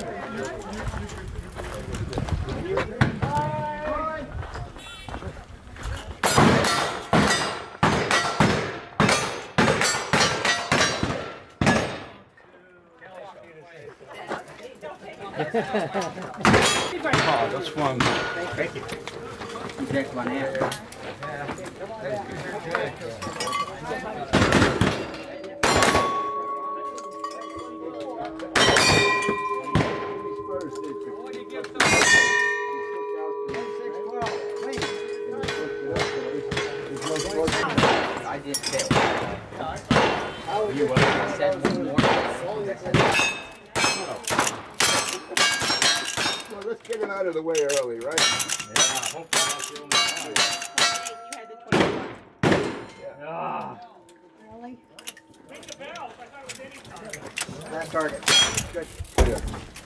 Oh, that's fun. Thank you. Next one out. I did say you were said one more. Well, let's get him out of the way early, right? Yeah, hopefully that's the only time. You had the 21. Ah. Really? Last target. Good. Yeah.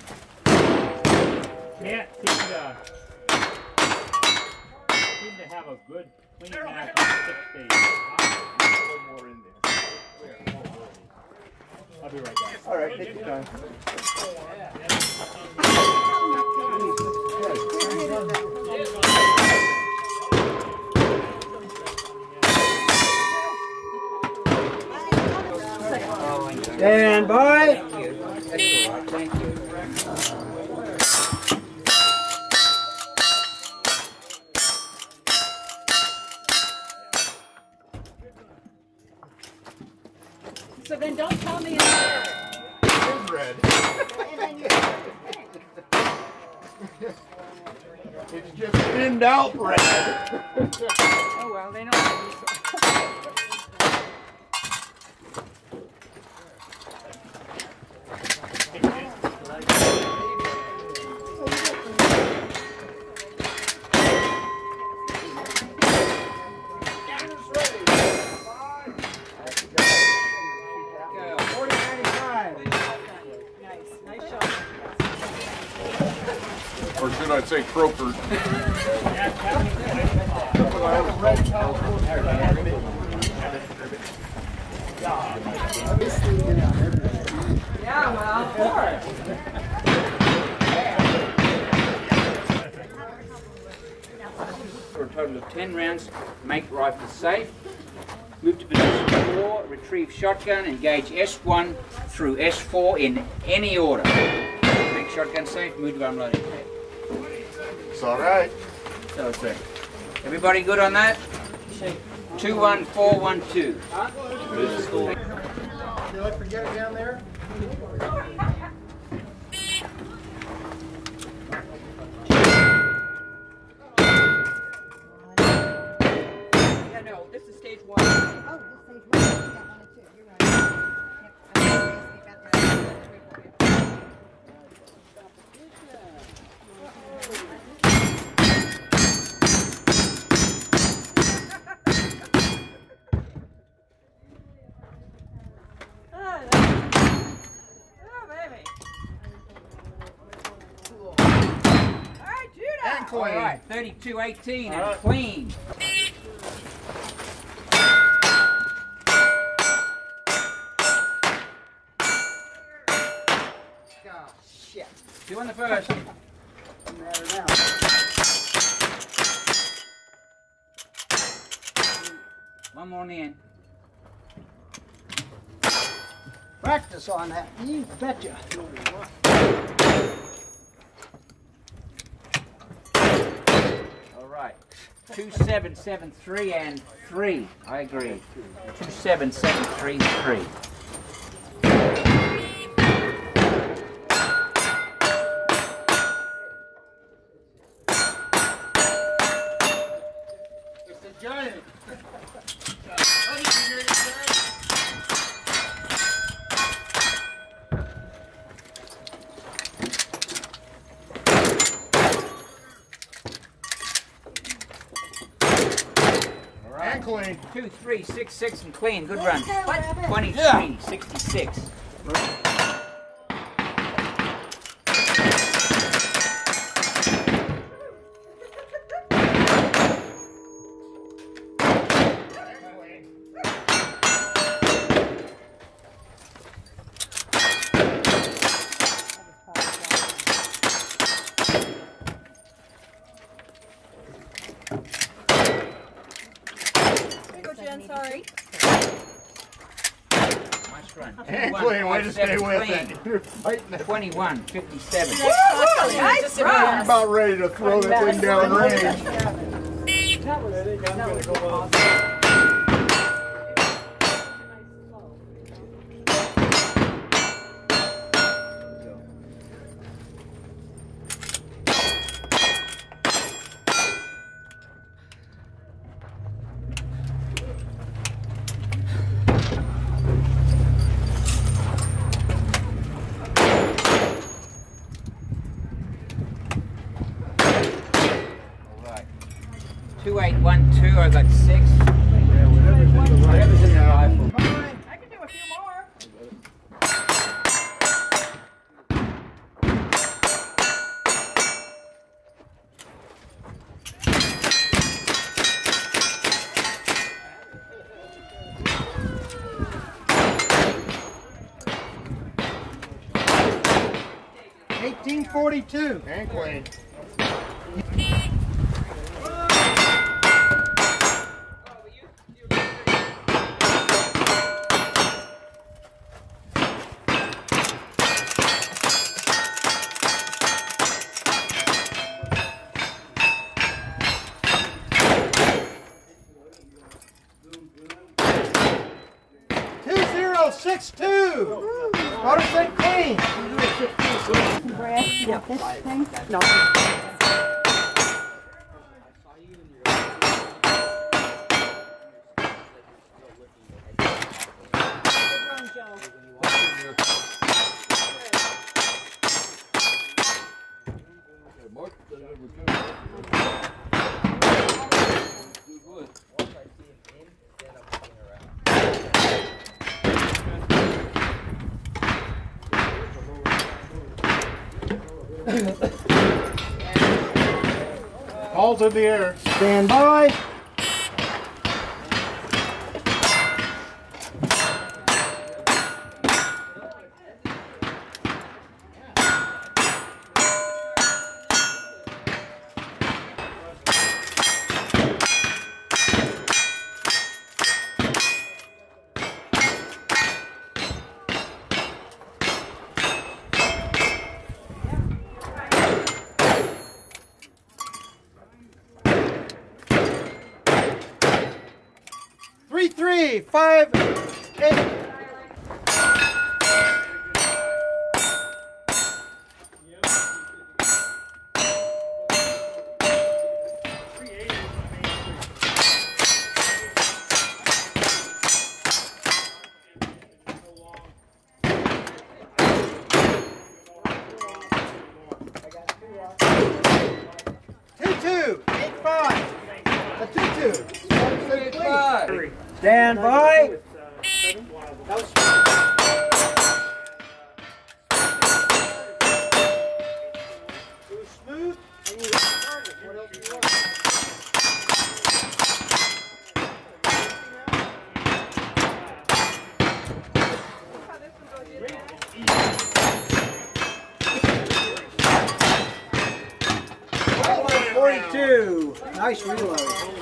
Can't seem to have a good clean match in 6 days. One more in there. I'll be right back. All right, take your time. Stand by. Thank you. So then don't tell me it's Red. It's just thinned out red. oh well, they know what Or should I say croaker? yeah, well, of course. For a total of 10 rounds, make rifle safe. Move to position 4, retrieve shotgun, engage S1 through S4 in any order. Make shotgun safe, move to unloading. It's all right. So it's everybody good on that? 21412. Did I forget it down there? Yeah, no, this is stage 1. Oh, this stage 1. You got one and 2. You're right. Yep. I got that. All right, 32-18 and clean. Oh, shit. 2 on the first. One more on the end. Practice on that. You betcha. All right. 2773 and 3. I agree. 2773 3. It's a giant. Clean. 2, 3, 6, 6 and clean. Good run. 23, 66. Sorry. Nice run. And clean, way to stay with it. You're fighting it. 21:57. Nice I'm run. about ready to throw that thing down range. I think I'm going to go up. 2812, I got 6. Whatever's in the rifle. I can do a few more. $18.42. And clean. Motor St. Clean. Brad, yeah, this thing? No. Balls in the air. Stand by. Three, 5, 8. Stand by. Smooth. And you target. What else do you want? 42. Nice reload.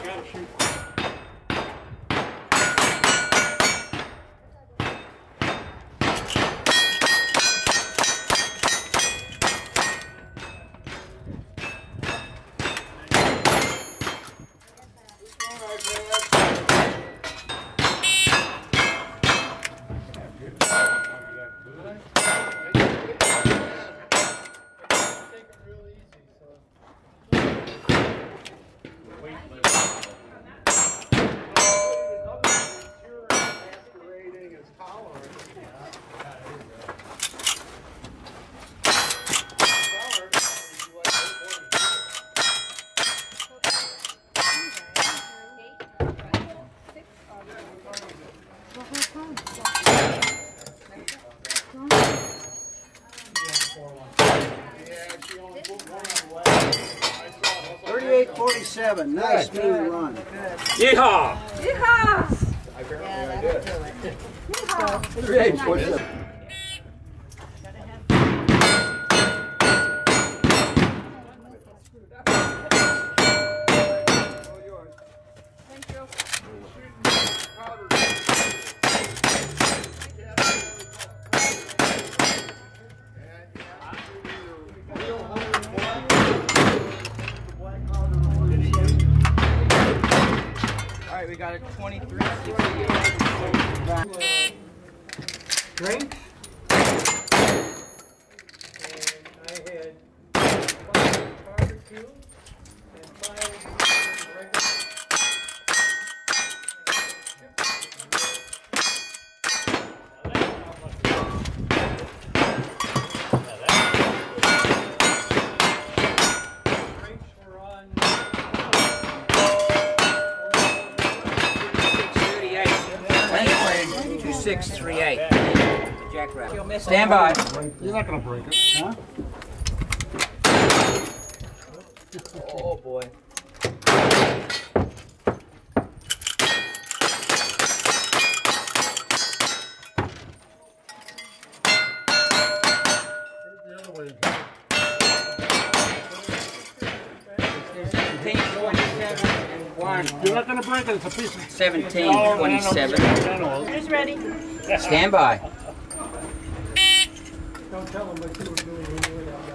$38.47. Nice smooth run. Yeehaw! Yeehaw! Yeah, that'll do it. $38.47. Thank you. right, we got a 23. Drink. And I had 5 barbecue and 5 regular. Drinks were on 2638. Jackrabbit. Stand by. You're not gonna break it, huh? Oh boy. The other way. 17, 27, and 1. You're not gonna break it. It's a piece of. 17, 27. Who's ready? Stand by. Don't tell them what you were doing when you were out.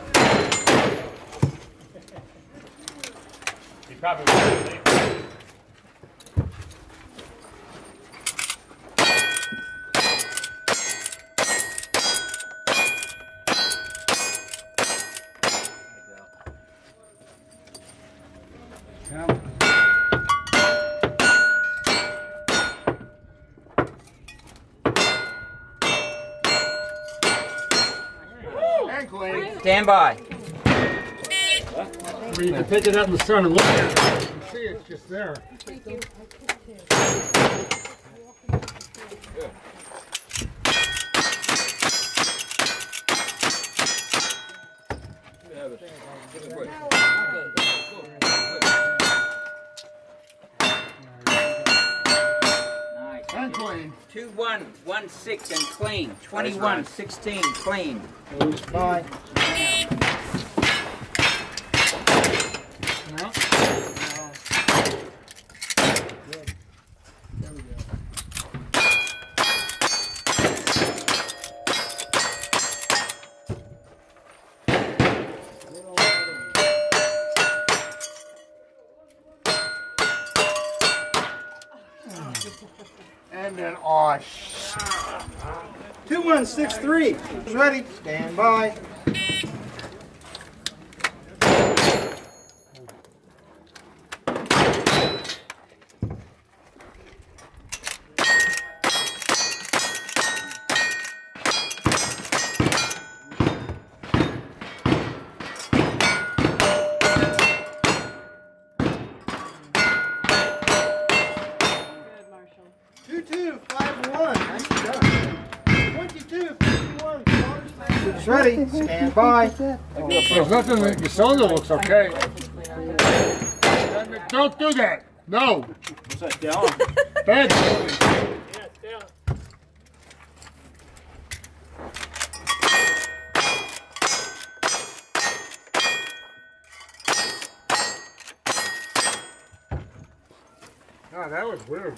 He probably won't leave. Stand by. You can take it out in the sun and look at it. You can see it's just there. Nice. And clean. 2116 and clean. 2116 clean. Bye. No? And then, oh, 2163. Who's ready? Stand by. Good, Marshall. 2251. Nice job. 2251. Who's ready? Stand by. There's nothing that your cylinder looks okay. Don't do that. No. What's that down? Bad. Yeah, it's down. Oh, that was weird.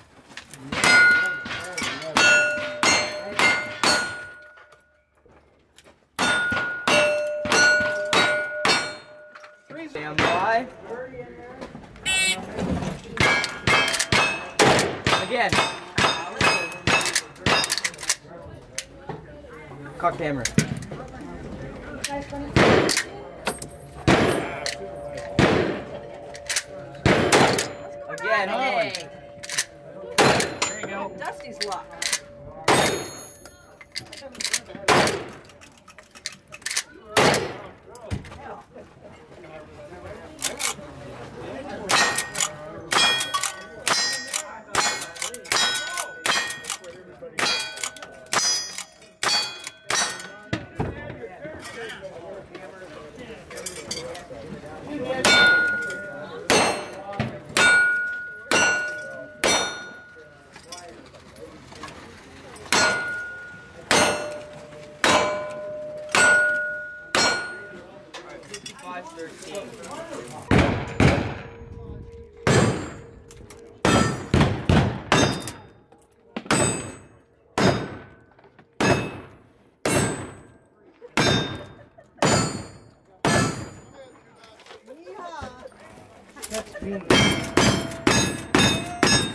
Stand by. Again. Cock camera. Again. Hey. There you go. Dusty's luck. That's beautiful.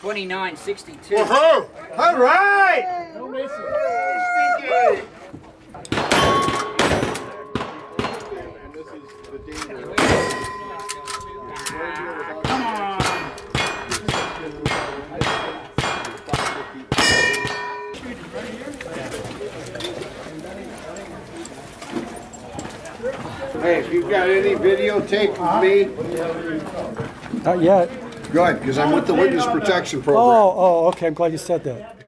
29.62. Woohoo! All right! Don't miss it. Stinky! Come on. Hey, if you've got any videotape of me, Not yet. good, because I'm with the Witness Protection Program. Oh, okay. I'm glad you said that.